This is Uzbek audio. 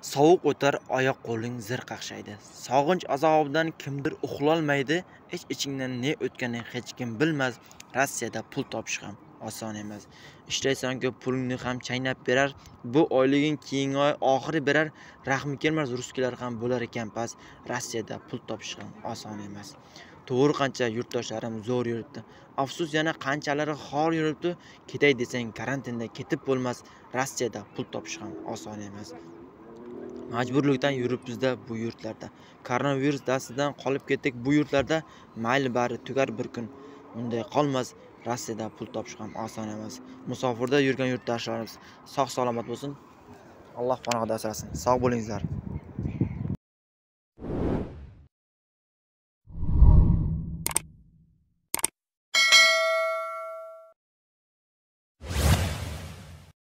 Sovuq o'tar, oyoq qo'ling zir qaqshaydi. Sog'inch azobidan kimdir uxlolmaydi. Ich-ichingdan ne o'tganini hech kim bilmas. Rossiyada pul topish ham oson emas. Ishlaysan-ku, pulingni ham chaynab berar. Bu oyliging keyingi oy oxiri berar. Rahmi kelmas, russkilar ham bo'lar ekan pas. Rossiyada pul topish ham oson emas. To'g'ri, qancha yurtdoshlarim zo'r yuribdi. Afsus, yana qanchalari xor yuribdi. Ketay desang karantinda ketib bo'lmas. Rossiyada pul topish ham oson emas. Majburlikdan yuribmizda bu yurtlarda. Koronavirus dastidan qolib ketdik bu yurtlarda. Mayli bari tugar bir kun. Unday qolmas. Rossiyada pul topish ham oson emas. Musofirda yurgan yurtdoshlarimiz sog' salomat bo'lsin. Alloh panohida asrasin. Sog' bo'lingizlar.